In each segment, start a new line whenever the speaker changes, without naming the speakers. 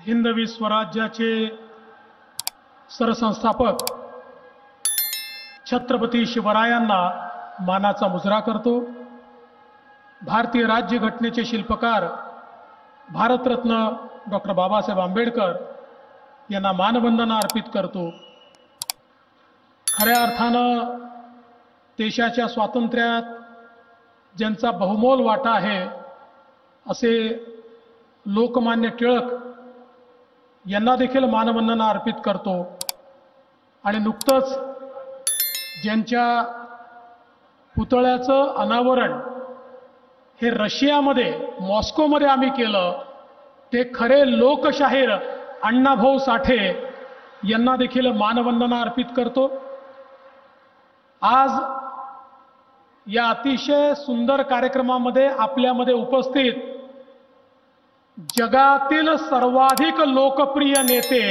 हिंदवी स्वराज्याचे सरसंस्थापक छत्रपती शिवरायांना मानाचा मुजरा करतो। भारतीय राज्यघटनेचे शिल्पकार भारतरत्न डॉक्टर बाबासाहेब आंबेडकर यांना मानवंदना अर्पित करतो। खऱ्या अर्थानं देशाच्या स्वातंत्र्यात ज्यांचा बहुमोल वाटा आहे असे लोकमान्य टिळक यांना देखील मानवंदना अर्पित करतो। आणि नुकतंच ज्यांच्या पुतळ्याचं अनावरण हे रशियामध्ये मॉस्कोमध्ये आम्ही केलं ते खरे लोकशाहीर अण्णाभाऊ साठे यांना देखील मानवंदना अर्पित करतो। आज या अतिशय सुंदर कार्यक्रमामध्ये आपल्यामध्ये उपस्थित जगातील सर्वाधिक लोकप्रिय नेते,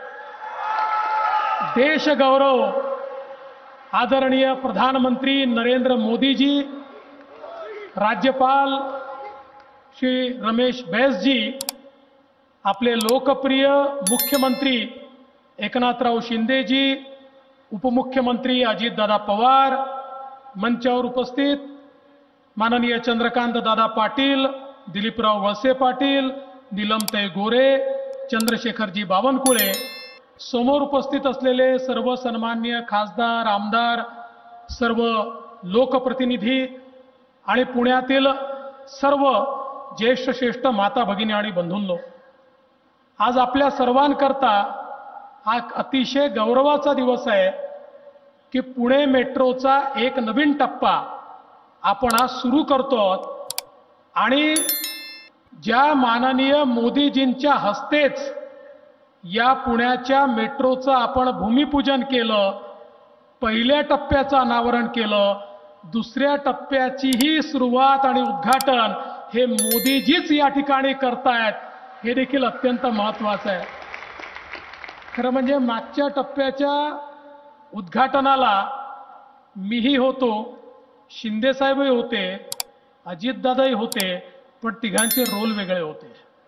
देशगौरव आदरणीय प्रधानमंत्री नरेंद्र मोदीजी, राज्यपाल श्री रमेश बैस जी, आपले लोकप्रिय मुख्यमंत्री एकनाथराव शिंदेजी, उपमुख्यमंत्री अजितदादा पवार, मंचावर उपस्थित माननीय चंद्रकांत दादा पाटील, दिलीपराव वळसे पाटील, नीलमताई गोरे, चंद्रशेखरजी बावनकुळे, समोर उपस्थित असलेले सर्व सन्माननीय खासदार, आमदार, सर्व लोकप्रतिनिधी आणि पुण्यातील सर्व ज्येष्ठ श्रेष्ठ माता भगिनी आणि बंधूंनो, आज आपल्या सर्वांकरता हा अतिशय गौरवाचा दिवस आहे की पुणे मेट्रोचा एक नवीन टप्पा आपण आज सुरू करतो आणि ज्या माननीय मोदीजींच्या हस्तेच या पुण्याच्या मेट्रोचं आपण भूमिपूजन केलं, पहिल्या टप्प्याचं अनावरण केलं, दुसऱ्या टप्प्याचीही सुरुवात आणि उद्घाटन हे मोदीजीच या ठिकाणी करतायत, हे देखील अत्यंत महत्त्वाचं आहे। खरं म्हणजे मागच्या टप्प्याच्या उद्घाटनाला मीही होतो, शिंदेसाहेबही होते, अजितदादाही होते, पण तिघांचे रोल वेगळे होते।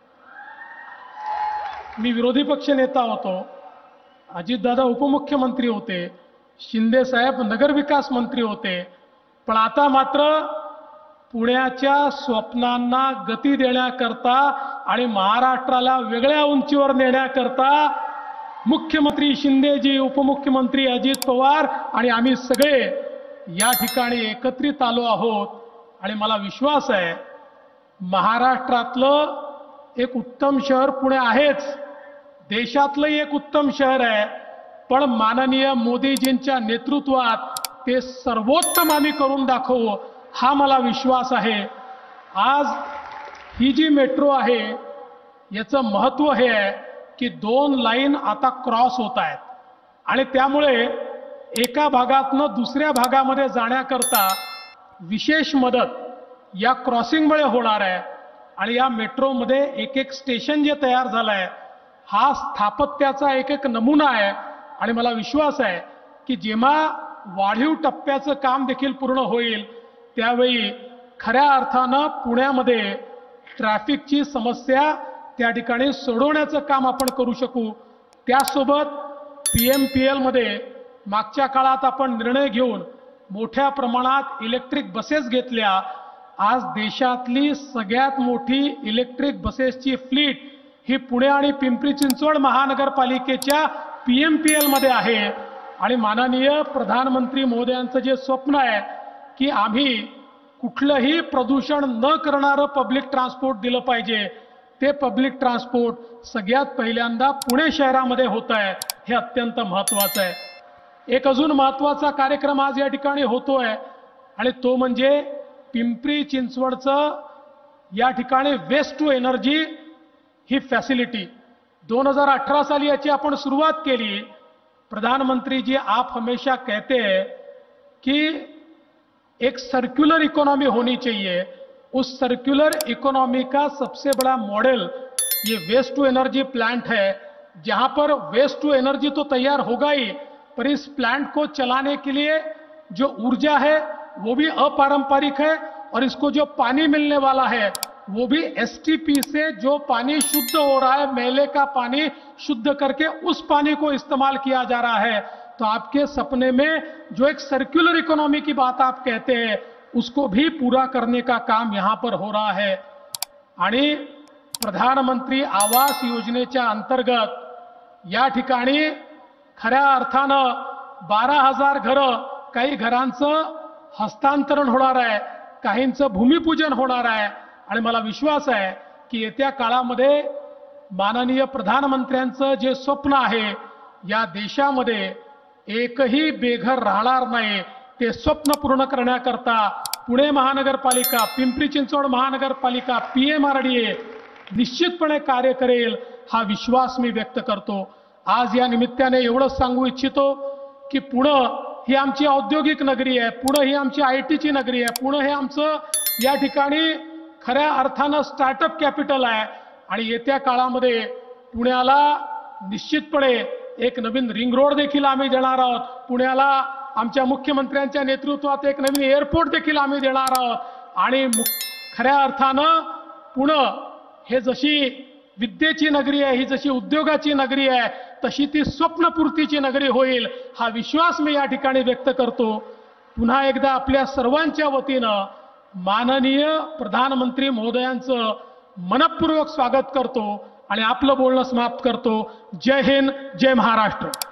मी विरोधी पक्ष नेता होतो, अजितदादा उपमुख्यमंत्री होते, शिंदेसाहेब नगरविकास मंत्री होते, पण आता मात्र पुण्याच्या स्वप्नांना गती देण्याकरता आणि महाराष्ट्राला वेगळ्या उंचीवर नेण्याकरता मुख्यमंत्री शिंदेजी, उपमुख्यमंत्री अजित पवार आणि आम्ही सगळे या ठिकाणी एकत्रित आलो आहोत। आणि मला विश्वास आहे महाराष्ट्रातलं एक उत्तम शहर पुणे आहेच, देशातलं एक उत्तम शहर आहे, पण माननीय मोदीजींच्या नेतृत्वात ते सर्वोत्तम आम्ही करून दाखवू हा मला विश्वास आहे। आज ही जी मेट्रो आहे याचं महत्त्व हे आहे की 2 लाईन आता क्रॉस होत आहेत आणि त्यामुळे एका भागातनं दुसऱ्या भागामध्ये जाण्याकरता विशेष मदत या क्रॉसिंगमुळे होणार आहे। आणि या मेट्रोमध्ये एक एक स्टेशन जे तयार झालं आहे हा स्थापत्याचा एक एक नमुना आहे आणि मला विश्वास आहे की जेव्हा वाढीव टप्प्याचं काम देखील पूर्ण होईल त्यावेळी खऱ्या अर्थानं पुण्यामध्ये ट्रॅफिकची समस्या त्या ठिकाणी सोडवण्याचं काम आपण करू शकू। त्यासोबत PMPL मध्ये मागच्या काळात आपण निर्णय घेऊन मोठ्या प्रमाणात इलेक्ट्रिक बसेस घेतल्या। आज देशातली सगळ्यात मोठी इलेक्ट्रिक बसेसची फ्लीट ही पुणे आणि पिंपरी चिंचवड महानगरपालिकेच्या PMPL मध्ये आहे। आणि माननीय प्रधानमंत्री महोदयांचं जे स्वप्न आहे की आम्ही कुठलंही प्रदूषण न करणारं पब्लिक ट्रान्सपोर्ट दिलं पाहिजे, ते पब्लिक ट्रान्सपोर्ट सगळ्यात पहिल्यांदा पुणे शहरामध्ये होत आहे, हे अत्यंत महत्त्वाचं आहे। एक अजून महत्त्वाचा कार्यक्रम आज या ठिकाणी होतोय आणि तो म्हणजे पिंपरी चिंचवडचं या ठिकाणी वेस्ट टू एनर्जी ही फॅसिलिटी 2018 साली याची आपण सुरुवात केली। प्रधानमंत्री जी आप हमेशा कहते हैं कि एक सर्कुलर इकोनॉमी होनी चाहिए, उस सर्कुलर इकोनॉमी का सबसे बड़ा मॉडल ये वेस्ट टू एनर्जी प्लांट है, जहां पर वेस्ट टू एनर्जी तो तैयार होगा ही, पर इस प्लांट को चलाने के लिए जो ऊर्जा है वो भी अपारंपरिक है और इसको जो पानी मिलने वाला है वो भी एसटीपी से जो पानी शुद्ध हो रहा है, मेले का पानी शुद्ध करके उस पानी को इस्तेमाल किया जा रहा है। तो आपके सपने में जो एक सर्कुलर इकोनॉमी की बात आप कहते हैं, उसको भी पूरा करने का काम यहां पर हो रहा है। आणि प्रधानमंत्री आवास योजनेच्या अंतर्गत या ठिकाणी खऱ्या अर्थानं 12,000 घरं, काही घरांचं हस्तांतरण होणार आहे, काहींचं भूमिपूजन होणार आहे। आणि मला विश्वास आहे की येत्या काळामध्ये माननीय प्रधानमंत्र्यांचं जे स्वप्न आहे, या देशामध्ये एकही बेघर राहणार नाही, ते स्वप्न पूर्ण करण्याकरता पुणे महानगरपालिका, पिंपरी चिंचवड महानगरपालिका, पीएमआरडीए निश्चितपणे कार्य करेल, हा विश्वास मी व्यक्त करतो। आज या निमित्ताने एवढंच सांगू इच्छितो की पुणे ही आमची औद्योगिक नगरी आहे, पुणे ही आमची आयटीची नगरी आहे, पुणे हे आमचं या ठिकाणी खऱ्या अर्थानं स्टार्टअप कॅपिटल आहे। आणि येत्या काळामध्ये पुण्याला निश्चितपणे एक नवीन रिंग रोड देखील आम्ही देणार आहोत। पुण्याला आमच्या मुख्यमंत्र्यांच्या नेतृत्वात एक नवीन एअरपोर्ट देखील आम्ही देणार आहोत। आणि खऱ्या अर्थानं पुणे हे जशी विद्येची नगरी आहे, ही जशी उद्योगाची नगरी आहे, तशी ती स्वप्नपूर्तीची नगरी होईल, हा विश्वास मी या ठिकाणी व्यक्त करतो। पुन्हा एकदा आपल्या सर्वांच्या वतीनं माननीय प्रधानमंत्री महोदयांचं मनपूर्वक स्वागत करतो आणि आपलं बोलणं समाप्त करतो। जय हिंद, जय महाराष्ट्र।